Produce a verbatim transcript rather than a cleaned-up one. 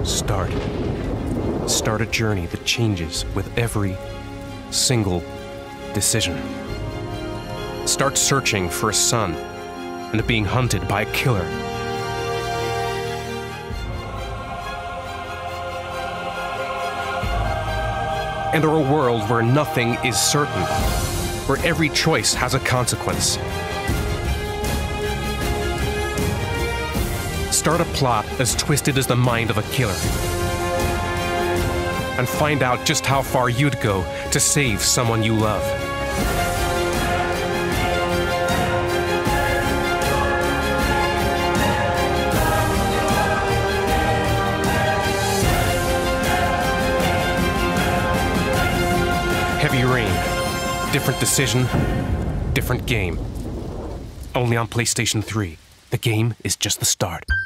Start. Start a journey that changes with every single decision. Start searching for a son and being hunted by a killer. Enter a world where nothing is certain, where every choice has a consequence. Start a plot as twisted as the mind of a killer. And find out just how far you'd go to save someone you love. Heavy Rain. Different decision, different game. Only on PlayStation three. The game is just the start.